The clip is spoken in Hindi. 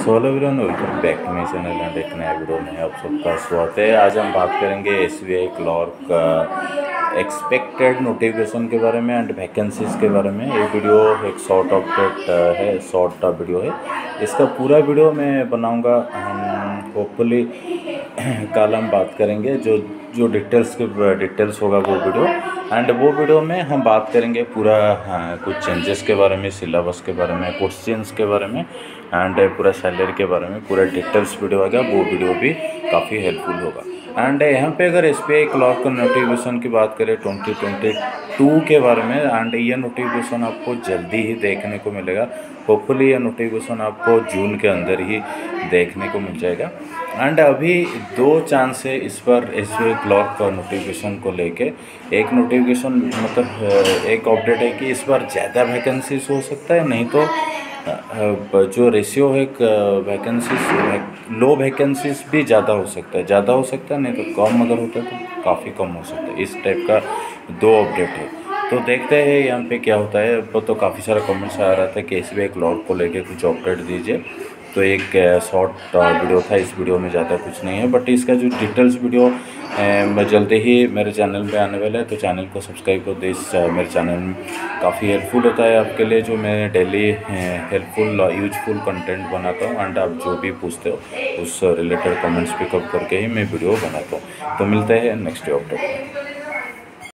So hello everyone, welcome back to my channel and एक नया वीडियो में आप सबका स्वागत है। आज हम बात करेंगे SBI क्लर्क एक्सपेक्टेड नोटिफिकेशन के बारे में एंड वैकेंसीज़ के बारे में। ये वीडियो एक शॉर्ट अपडेट है, शॉर्ट वीडियो है। इसका पूरा वीडियो मैं बनाऊंगा, होपफुली कल हम बात करेंगे जो जो डिटेल्स होगा वो वीडियो। एंड वो वीडियो में हम बात करेंगे पूरा कुछ चेंजेस के बारे में, सिलेबस के बारे में, क्वेश्चंस के बारे में एंड पूरा सैलरी के बारे में पूरा डिटेल्स वीडियो आएगा। वो वीडियो भी काफ़ी हेल्पफुल होगा। एंड यहाँ पे अगर SBI क्लर्क नोटिफिकेशन की बात करें 2022 के बारे में, एंड ये नोटिफिकेशन आपको जल्दी ही देखने को मिलेगा। होपफुली ये नोटिफिकेशन आपको जून के अंदर ही देखने को मिल जाएगा। एंड अभी 2 चांस है इस पर SBI क्लर्क का नोटिफिकेशन को लेके। एक नोटिफिकेशन मतलब एक अपडेट है कि इस बार ज़्यादा वैकेंसीज हो सकता है, नहीं तो जो रेशियो है वैकेंसीज, लो वैकेंसीज भी ज़्यादा हो सकता है, नहीं तो कम अगर होता है तो काफ़ी कम हो सकता है। इस टाइप का 2 अपडेट है, तो देखते हैं यहाँ पे क्या होता है। वो तो काफ़ी सारा कमेंट्स आ रहा था कि SBI क्लर्क को लेके कुछ अपडेट दीजिए, तो एक शॉर्ट वीडियो था। इस वीडियो में ज़्यादा कुछ नहीं है, बट इसका जो डिटेल्स वीडियो जल्दी ही मेरे चैनल पे आने वाला है, तो चैनल को सब्सक्राइब कर दे। मेरे चैनल में काफ़ी हेल्पफुल होता है आपके लिए, जो मैं डेली हेल्पफुल यूजफुल कंटेंट बनाता हूँ। एंड आप जो भी पूछते हो उस रिलेटेड कमेंट्स पिकअप करके ही मैं वीडियो बनाता हूँ। तो मिलते हैं नेक्स्ट अपडेट में।